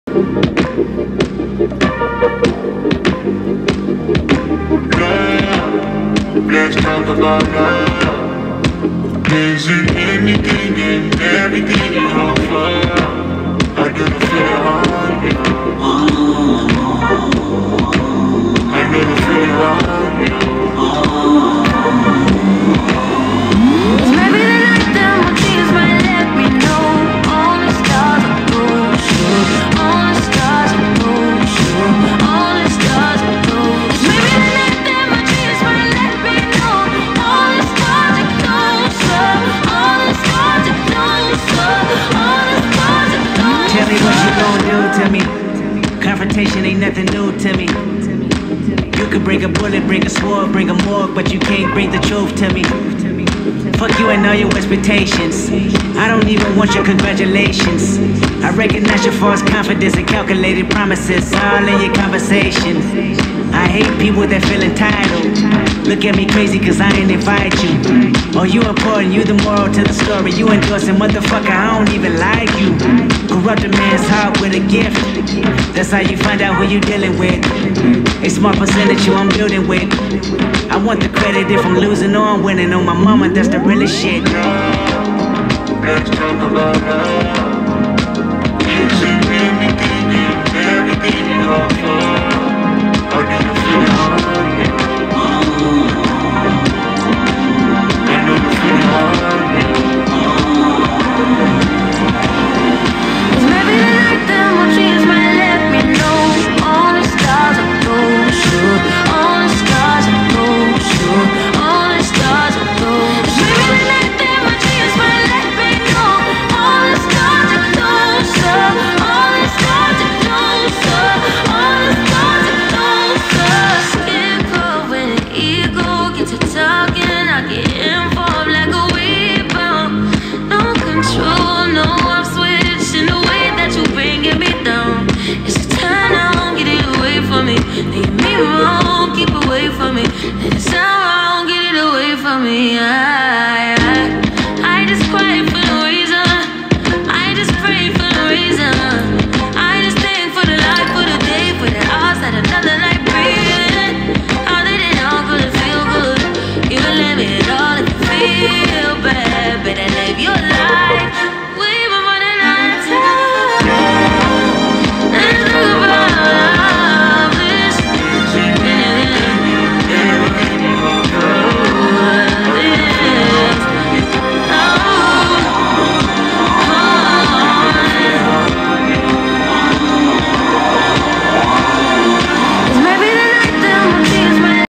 Let's talk about love. Is it anything and everything you offer? I gotta feel it on you. I gotta feel it on you. Maybe the night that my tears might let me know. All the stars are gold, sure. All the stars are gold, sure. All the stars are gold. Maybe the night that my tears might let me know. All the stars are closer. All the stars are closer. All the stars are closer. Tell me what you gon' do to me. Confrontation ain't nothing new to me. You could bring a bullet, bring a sword, bring a morgue, but you can't bring the truth to me. Fuck you and all your expectations. I don't even want your congratulations. I recognize your false confidence and calculated promises all in your conversation. I hate people that feel entitled. Look at me crazy cause I ain't invite you. Oh, you important, you the moral to the story. You endorsing, motherfucker, I don't even like you. Corrupt a man's heart with a gift. That's how you find out who you dealing with. A small percentage you I'm building with. I want the credit if I'm losing or I'm winning. On my mama, that's the realest shit. Let's talk about love.